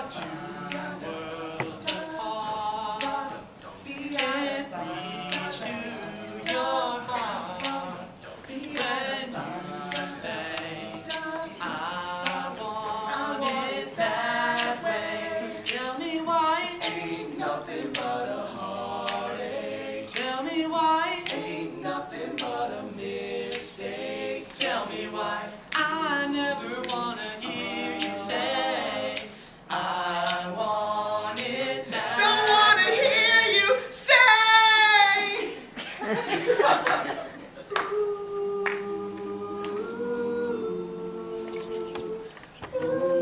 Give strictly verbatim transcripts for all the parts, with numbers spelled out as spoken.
I never wanna hear you say I want it now. Don't wanna hear you say. Ooh,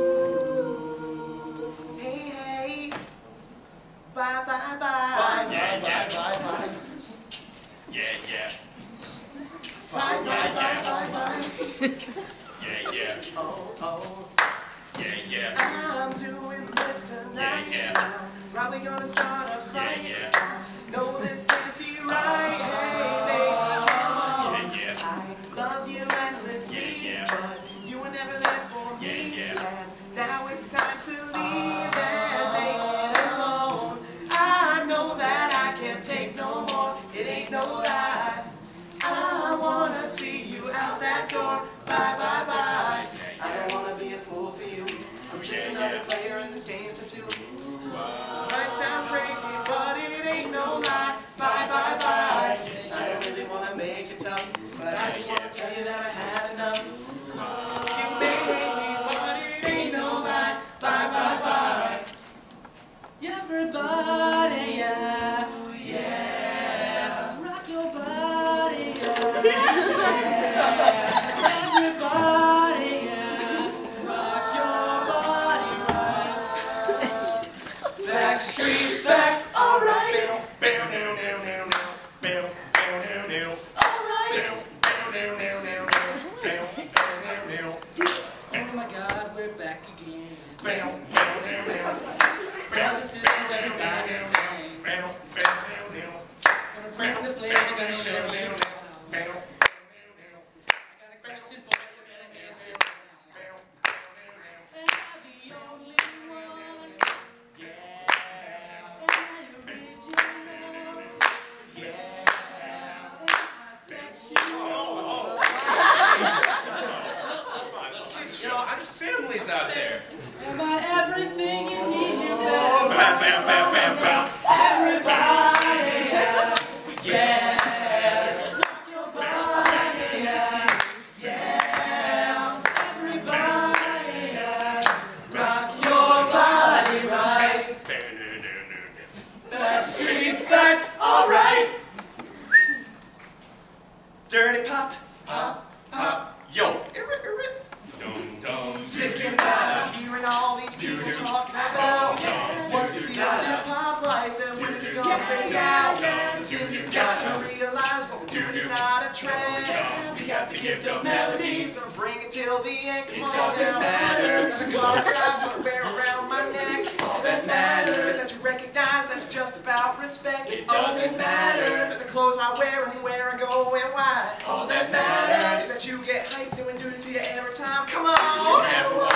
ooh. Hey, hey. Bye, bye, bye. Bye, yeah, bye, yeah. bye, bye. Yeah, yeah. Bye, bye, bye, bye, bye. Yeah, yeah. Oh, oh. Yeah, yeah. I'm doing this tonight. Yeah, yeah. Probably gonna start a fight. Yeah, yeah. No, this can't be right. Hey, baby, come on. Yeah, yeah. I love you endlessly, Yeah, yeah. but you were never there for me. Yeah, yeah. And now it's time to leave and make it alone. I know that I can't take no more. It ain't no lie. I wanna see you out that door. Bye, bye, bye. I don't wanna be a fool for you. I'm just another player in this game for two. Might sound crazy, but it ain't no lie. Bye, bye, bye. I don't really wanna make it tough, but I just wanna tell you that I had enough. You may hate me, but it ain't no lie. Bye, bye, bye. Everybody, yeah, yeah. Rock your body, yeah. Everybody, yeah. Rock your body right. Backstreet's back, alright. Bow, down, down, down, down. Bow, down, down, down. Alright. Bow, down, down, down, down. Bow, down, down, down. Oh my God, we're back again. Bow, down, down, down. Brothers and sisters, everybody sing. Bow, down, down, down. Gonna bring the flavor, gonna show you. Bow, I got a question for you, better answer. Am I the only one? Yeah. Am I original? Yeah. Am I sexual? You know, I'm families out there. Am I everything you need? You Bow, better. bow, bow, bow, bow. Everybody, yeah. Rock your body, yeah. Yeah. Everybody, yeah. Rock your body right. Backstreet's back, alright. Dirty pop, pop, pop. Yo. Irrit, irrit. Dum, dum. Sick and tired of hearing all these people talking about what's the deal with this pop life and when is it gonna fade out? Then you got to realize what we're doing is not a trend. We got the gift of melody, gonna bring it till the end. Come on, doesn't matter. Gonna call it out, gonna wear around my neck. All that matters is that you recognize that it's just about respect. It doesn't matter that the clothes I wear and where I go and why. All that matters is that you get hyped and we do it to you every time. Come on.